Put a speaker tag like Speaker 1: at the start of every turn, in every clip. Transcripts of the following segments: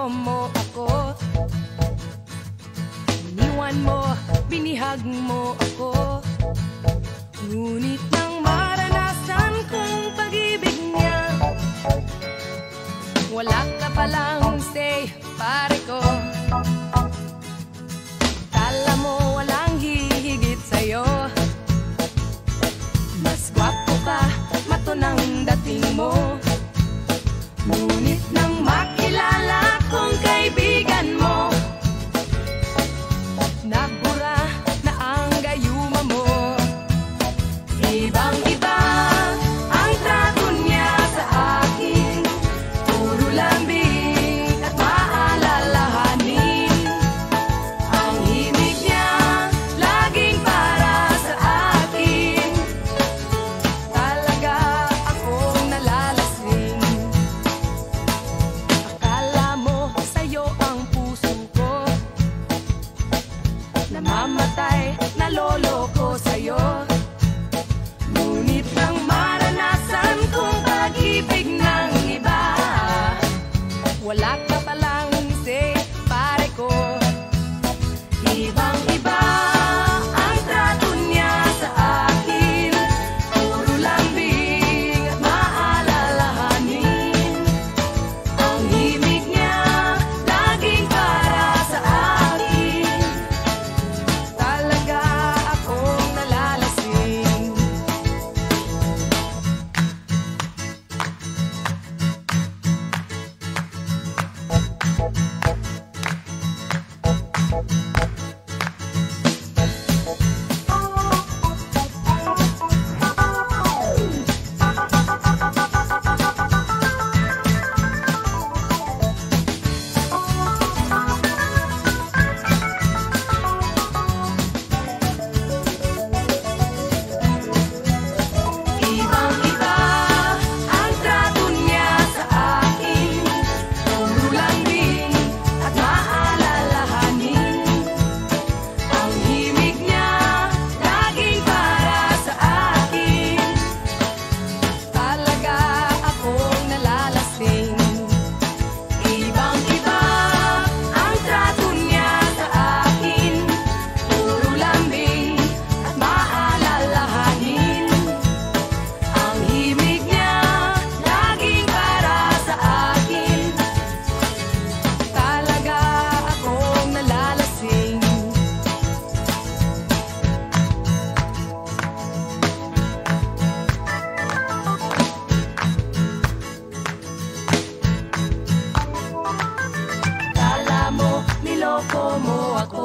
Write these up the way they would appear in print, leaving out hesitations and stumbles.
Speaker 1: niloko mo ako. Iniwan mo, binihag mo ako. Ngunit nang maranasan kong pag-ibig niya, wala ka palang say, pare ko. Kala mo walang hihigit sa'yo. Mas gwapo ka, mato ng dating mo. Ngunit nang makilala kong kaibigan mo, nagbura na ang gayuma mo. Ibang-iba ang trato niya sa akin, puro lambing at maalalahanin. Ang himig niya laging para sa akin, talaga akong nalalasing. Akala mo sa'yo ang puso ko, namamatay, naloloko sa'yo. Ngunit nang maranasan kong pag-ibig ng iba, wala ka palang say, pare ko. Ibang-iba ang trato niya sa akin, puro lambing at maalalahanin. Ang himig niya laging para sa akin, talaga akong nalalasing. Ibang-iba ang trato niya sa akin, puro lambing at maalalahanin. Ang himig niya laging para sa akin, talaga akong nalalasing. Ibang-iba ang trato niya sa akin, puro lambing at maalalahanin. Ang himig niya laging para sa akin, talaga akong nalalasing. Kala mo niloko mo ako.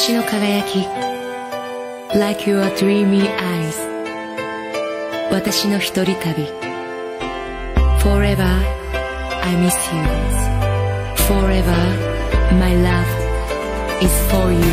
Speaker 2: 私の輝き Like your dreamy eyes 私の一人旅 Forever I miss you Forever my love is for you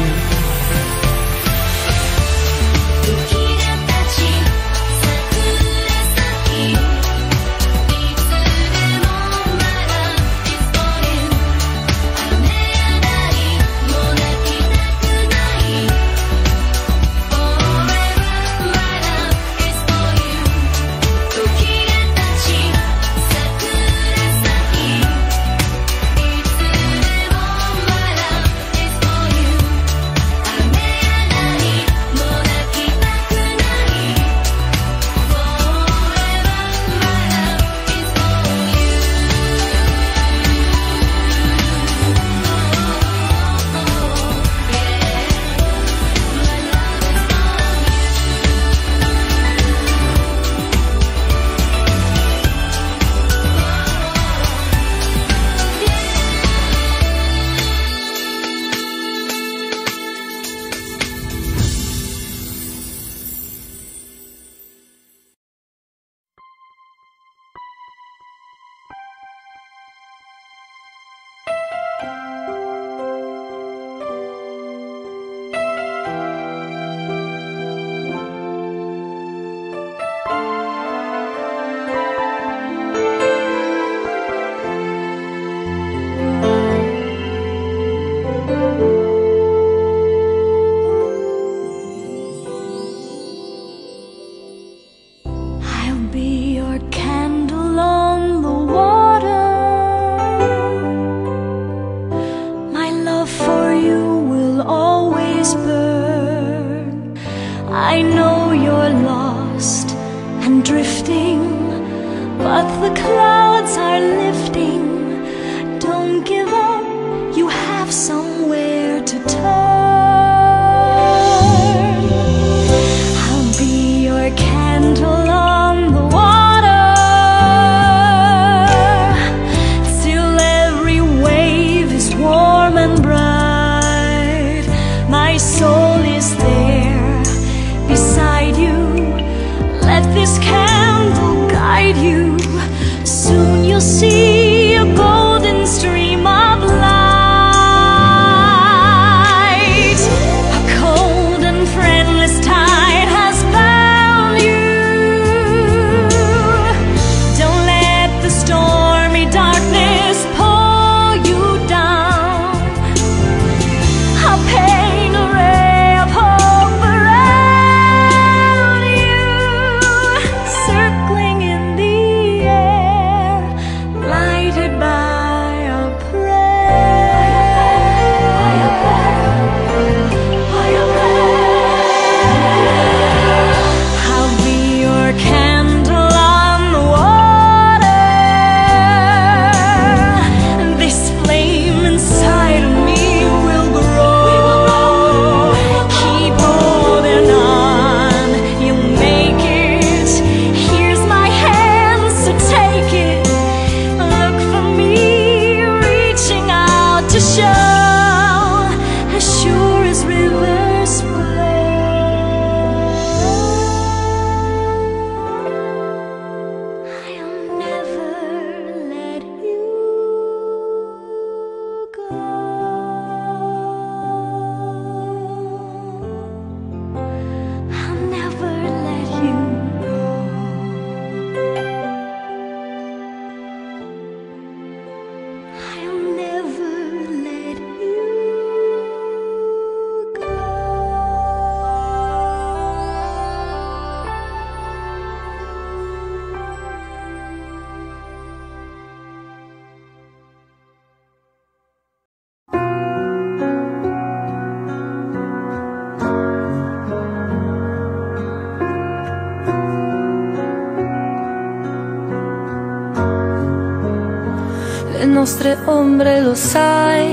Speaker 3: Le nostre ombre, lo sai,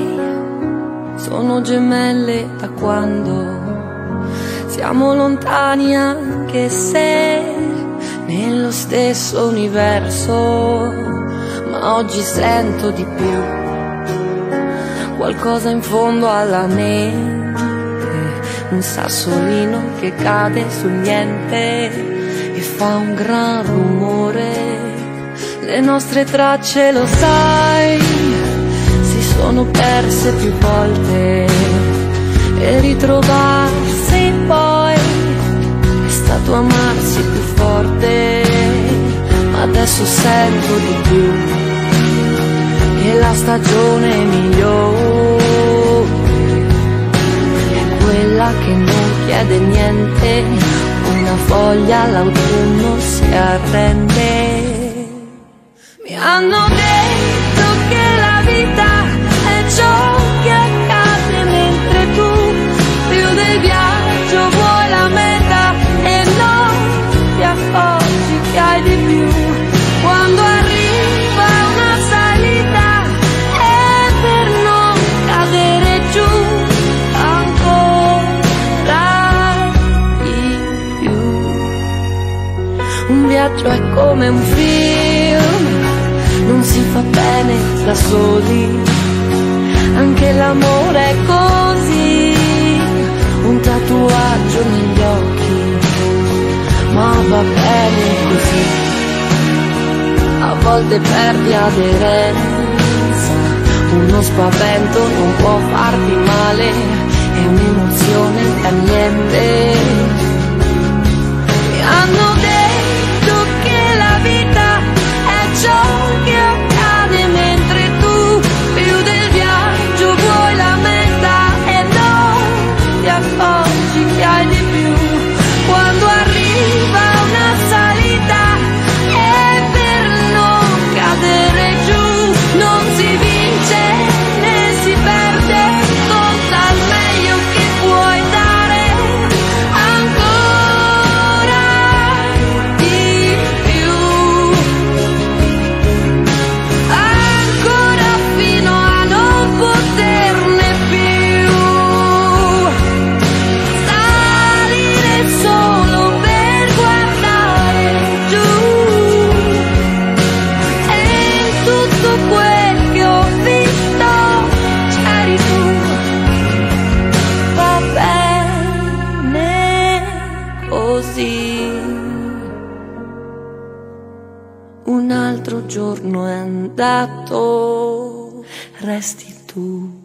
Speaker 3: sono gemelle da quando siamo lontani, anche se nello stesso universo. Ma oggi sento di più qualcosa in fondo alla mente, un sassolino che cade sul niente e fa un gran rumore. Le nostre tracce, lo sai, si sono perse più volte e ritrovarsi poi è stato amarsi più forte. Ma adesso sento di più che la stagione migliore è quella che non chiede niente, una foglia all'autunno si arrende. Mi hanno detto che la vita è ciò che accade mentre tu più del viaggio vuoi la meta e non ti accorgi che hai di più. Quando arriva una salita è per non cadere giù ancora di più. Un viaggio è come un film, non si fa bene da soli, anche l'amore è così, un tatuaggio negli occhi, ma va bene così. A volte perdi aderenza, uno spavento non può farti male, è un'emozione da niente. Mi hanno detto che la vita è ciò che accade mentre tu più del viaggio vuoi la meta e non ti accorgi che hai di più. Quando arriva una salita è per non cadere giù, non si vince né si perde, conta il meglio che puoi dare ancora di più, ancora fino a non poterne più, salire solo per guardare giù e in tutto quel che ho visto c'eri tu, va bene così. Un altro giorno è andato, resti tu.